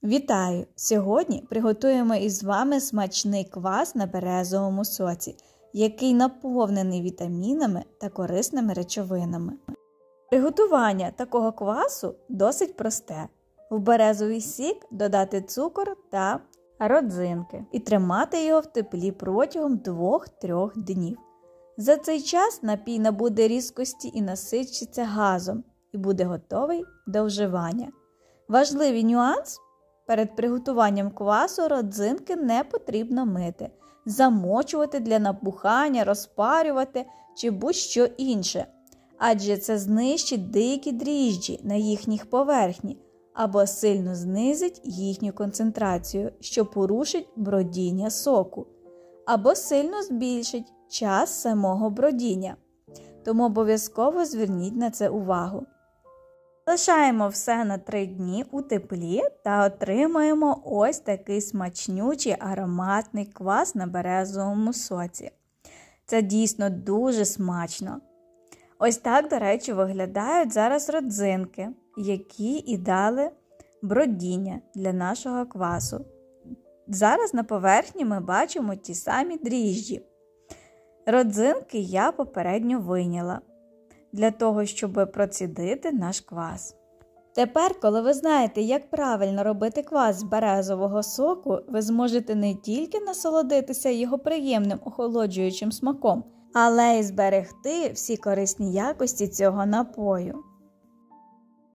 Вітаю! Сьогодні приготуємо із вами смачний квас на березовому соці, який наповнений вітамінами та корисними речовинами. Приготування такого квасу досить просте. В березовий сік додати цукор та родзинки і тримати його в теплі протягом 2-3 днів. За цей час напій набуде різкості і насичиться газом і буде готовий до вживання. Важливий нюанс – перед приготуванням квасу родзинки не потрібно мити, замочувати для набухання, розпарювати чи будь-що інше, адже це знищить дикі дріжджі на їхніх поверхні або сильно знизить їхню концентрацію, що порушить бродіння соку, або сильно збільшить час самого бродіння. Тому обов'язково зверніть на це увагу. Залишаємо все на 3 дні у теплі та отримаємо ось такий смачнючий ароматний квас на березовому соці. Це дійсно дуже смачно. Ось так, до речі, виглядають зараз родзинки, які і дали бродіння для нашого квасу. Зараз на поверхні ми бачимо ті самі дріжджі. Родзинки я попередньо вийняла для того, щоб процідити наш квас. Тепер, коли ви знаєте, як правильно робити квас з березового соку, ви зможете не тільки насолодитися його приємним охолоджуючим смаком, але й зберегти всі корисні якості цього напою.